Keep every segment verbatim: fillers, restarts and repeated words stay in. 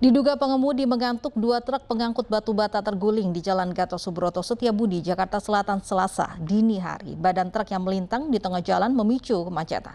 Diduga pengemudi mengantuk, dua truk pengangkut batu bata terguling di Jalan Gatot Subroto Setiabudi, Jakarta Selatan, Selasa dini hari. Badan truk yang melintang di tengah jalan memicu kemacetan.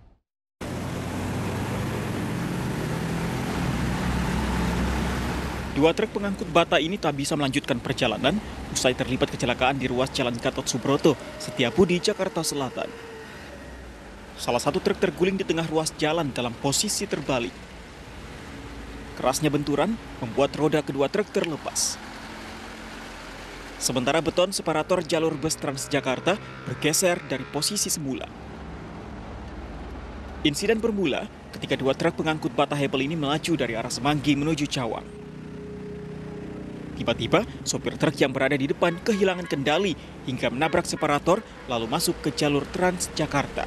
Dua truk pengangkut bata ini tak bisa melanjutkan perjalanan usai terlibat kecelakaan di ruas Jalan Gatot Subroto, Setiabudi, Jakarta Selatan. Salah satu truk terguling di tengah ruas jalan dalam posisi terbalik. Kerasnya benturan membuat roda kedua truk terlepas. Sementara beton separator jalur bus Transjakarta bergeser dari posisi semula. Insiden bermula ketika dua truk pengangkut bata hebel ini melaju dari arah Semanggi menuju Cawang. Tiba-tiba, sopir truk yang berada di depan kehilangan kendali hingga menabrak separator lalu masuk ke jalur Transjakarta.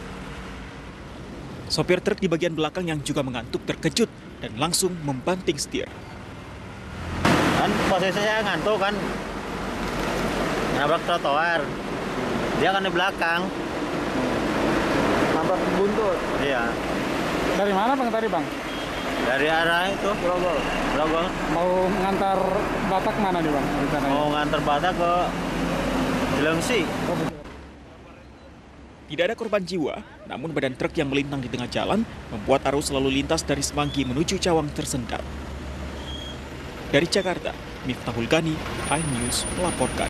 Sopir truk di bagian belakang yang juga mengantuk terkejut dan langsung membanting setir. Kan posisi saya ngantuk kan, nabrak trotoar. Dia kan di belakang. Nabrak buntut? Iya. Dari mana bang tadi bang? Dari arah itu, Grogol. Grogol. Mau ngantar Batak mana nih bang? Rencananya? Mau ngantar Batak ke Cilengsi. Oh, Tidak ada korban jiwa, namun badan truk yang melintang di tengah jalan membuat arus lalu lintas dari Semanggi menuju Cawang tersendat. Dari Jakarta, Miftahul Gani, iNews melaporkan.